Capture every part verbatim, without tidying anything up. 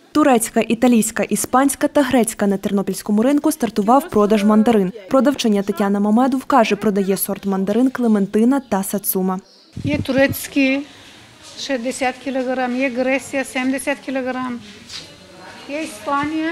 Турецька, італійська, іспанська та грецька на тернопільському ринку стартував продаж мандарин. Продавчиня Тетяна Мамедов каже, продає сорт мандарин Клементина та Сацума. Є турецькі шістдесят кілограм, є Греція сімдесят кілограм, є Іспанія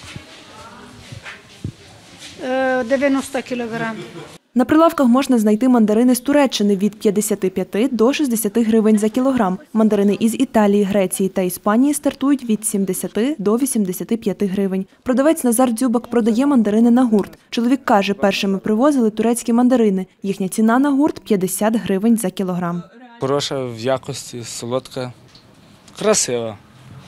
дев'яносто кілограм. На прилавках можна знайти мандарини з Туреччини від п'ятдесяти п'яти до шістдесяти гривень за кілограм. Мандарини із Італії, Греції та Іспанії стартують від сімдесяти до вісімдесяти п'яти гривень. Продавець Назар Дзюбак продає мандарини на гурт. Чоловік каже, першими привозили турецькі мандарини. Їхня ціна на гурт – п'ятдесят гривень за кілограм. Хороша в якості, солодка, красива.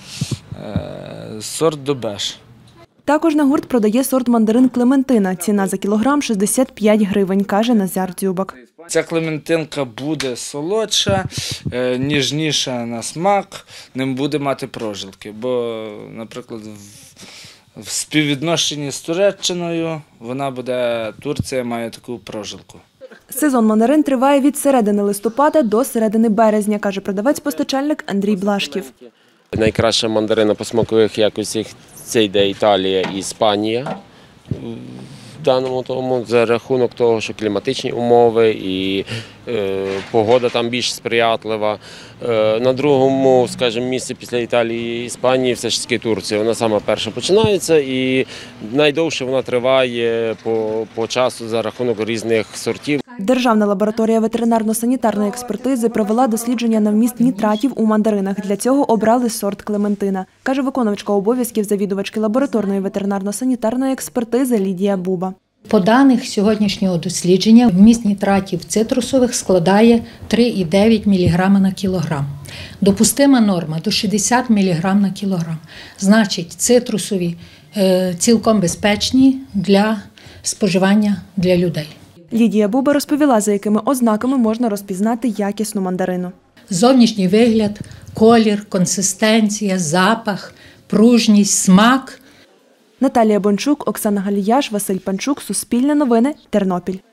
Сорт Добеш. Також на гурт продає сорт мандарин Клементина. Ціна за кілограм – шістдесят п'ять гривень, каже Назар Дзюбак. Ця клементинка буде солодша, ніжніша на смак, не буде мати прожилки. Бо, наприклад, в співвідношенні з Туреччиною вона буде, Турція має таку прожилку. Сезон мандарин триває від середини листопада до середини березня, каже продавець-постачальник Андрій Блашків. Найкраща мандарина по смакових якостях – це йде Італія і Іспанія. В даному тому за рахунок того, що кліматичні умови і е, погода там більш сприятлива. Е, на другому, скажімо, місці після Італії і Іспанії все ж таки Турція. Вона сама перша починається і найдовше вона триває по, по часу за рахунок різних сортів. Державна лабораторія ветеринарно-санітарної експертизи провела дослідження на вміст нітратів у мандаринах. Для цього обрали сорт Клементина, каже виконувачка обов'язків завідувачки лабораторної ветеринарно-санітарної експертизи Лідія Буба. По даних сьогоднішнього дослідження, вміст нітратів цитрусових складає три цілих дев'ять сотих міліграма на кілограм. Допустима норма – до шістдесят міліграмів на кілограм. Значить, цитрусові е, цілком безпечні для споживання для людей. Лідія Буба розповіла, за якими ознаками можна розпізнати якісну мандарину. Зовнішній вигляд, колір, консистенція, запах, пружність, смак. Наталія Бончук, Оксана Галіяш, Василь Панчук, Суспільне новини, Тернопіль.